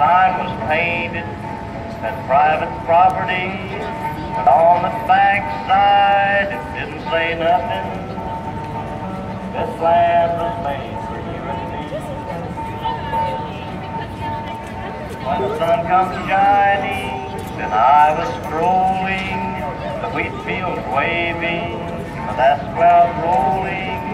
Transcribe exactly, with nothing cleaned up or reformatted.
sign was painted as private property, but on the back side it didn't say nothing. This land was made for you and me. When the sun comes shining and I was strolling, the wheat fields waving, the last cloud rolling,